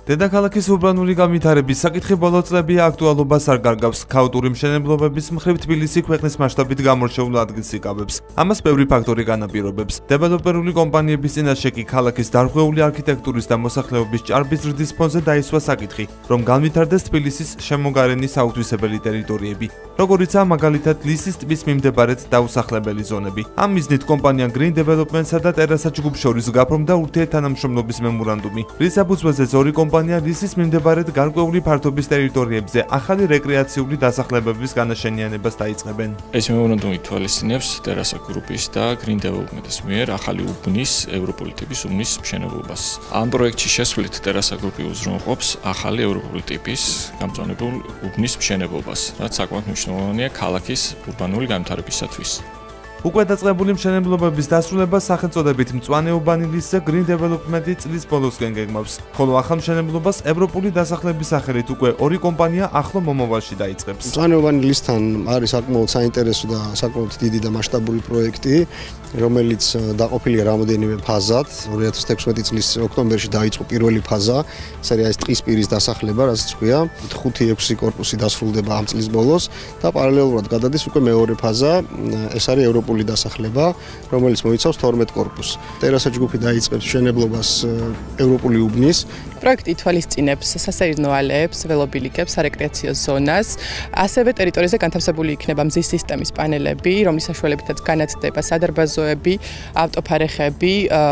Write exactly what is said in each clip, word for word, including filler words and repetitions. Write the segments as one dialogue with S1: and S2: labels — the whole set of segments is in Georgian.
S1: დედაქალაქის ურბანული განვითარების საკითხი ბოლო წლებია აქტუალობას არ გარგავს. ქაოტური მშენებლობების მხრივ თბილისი ქვეყნის მასშტაბით გამორჩეულ ადგილს იკავებს. ამას ბევრი ფაქტორი განაპირობებს. დეველოპერული კომპანიების წინაშე კი ქალაქის დარღვეული არქიტექტურის და მოსახლეობის ჭარბის ზრდის ფონზე დაისვა საკითხი, რომ განვითარდეს თბილისის შემოგარენი საუთვისებელი ტერიტორიები, როგორიცაა მაგალითად ლისის ტბის მიმდებარედ დაუსახლებელი ზონები. ამ მიზნით კომპანია Green Development-სა და ტერასა ჯგუფს შორის გაფორმდა ურთიერთთანამშრომლობის მემორანდუმი, რის საფუძველზეც ორი კომპანია ლისის მიმდებარედ გარკვეული ფართობის ტერიტორიებზე ახალი რეკრეაციული დასახლებების განაშენიანებას დაიწყებენ.
S2: ეს მემორანდუმი ითვალისწინებს ტერასა გრუპის და Green Development-ის მიერ ახალი უბნის ევროპული ტიპის უბნის მშენებლობას. ამ პროექტში შესვლით ტერასა გრუპი უზრუნველყოფს ახალი ევროპული ტიპის გამწვანებულ უბნის მშენებლობას, რაც საკმაოდ მნიშვნელოვანია ქალაქის ურბანული განვითარებისათვის.
S1: უკვე დაწყებული მშენებლობების დასრულებას სახელწოდებით მწვანე უბანი ლისზე Green Development-ი წლის ბოლოსკენ გეგმავს, ხოლო ახალ მშენებლობას ევროპული დასახლების სახელით უკვე ორი კომპანია ახლო მომავალში დაიწყებს.
S3: მწვანე უბანი ლისთან არის საკმაოდ საინტერესო და საკმაოდ დიდი და მასშტაბური პროექტი, რომელიც დაყოფილია რამოდენიმე ფაზად. ორი ათას თექვსმეტი წლის ოქტომბერში დაიწყო პირველი ფაზა, ეს არის ეს ტყის პირის დასახლება, რასაც ქვია. ხუთი ექვსი კორპუსი დასრულდება ამ წლის ბოლოს და პარალელურად გადადის უკვე მეორე ფაზა, ეს არის ევროპული დასახლება, რომელიც მოიცავს თორმეტ კორპუსს. ტერასა ჯგუფი დაიწყებს მშენებლობას ევროპული უბნის.
S4: პროექტი ითვალისწინებს სასეირნო ალეებს, ველობილიკებს, სარეკრეაციო ზონას, ასევე ტერიტორიაზე განთავსებული იქნება მზის სისტემის პანელები, რომლის საშუალებითაც განათდება სადარბაზოები, ავტოფარეხები,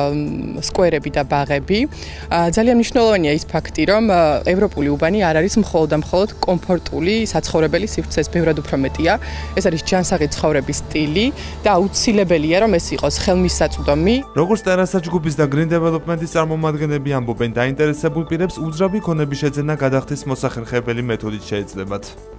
S4: სკვერები და ბაღები. ძალიან მნიშვნელოვანია ის ფაქტი, რომ ევროპული უბანი არ არის მხოლოდ და მხოლოდ კომფორტული საცხოვრებელი სივრცეს ბევრად უფრო მეტია. ეს არის ჯანსაღი ცხოვრების სტილი და აუცილებელია, რომ ეს იყოს ხელმისაწვდომი.
S1: როგორც ტერასა ჯგუფის და Green Development-ის წარმომადგენლები ამბობენ, დაინტერესებულ პირებს უძრავი ქონების შეძენა გადახდის მოსახერხებელი მეთოდით შეეძლებათ.